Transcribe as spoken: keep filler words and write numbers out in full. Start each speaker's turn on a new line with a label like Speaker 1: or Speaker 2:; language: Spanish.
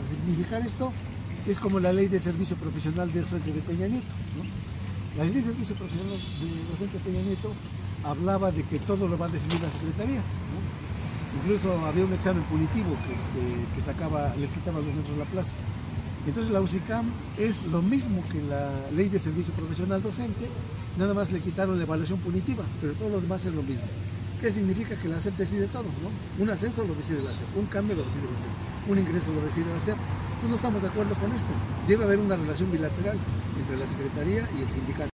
Speaker 1: significar esto, es como la ley de servicio profesional del docente de Peña Nieto, ¿no? La ley de servicio profesional del docente de Peña Nieto hablaba de que todo lo va a decidir la Secretaría, ¿no? Incluso había un examen punitivo que, este, que sacaba, les quitaba a los maestros la plaza. Entonces la U C I C A M es lo mismo que la ley de servicio profesional docente, nada más le quitaron la evaluación punitiva, pero todo lo demás es lo mismo. ¿Qué significa? Que la SEP decide todo, ¿no? Un ascenso lo decide la SEP, un cambio lo decide la SEP, un ingreso lo decide la SEP. Entonces no estamos de acuerdo con esto. Debe haber una relación bilateral entre la Secretaría y el sindicato.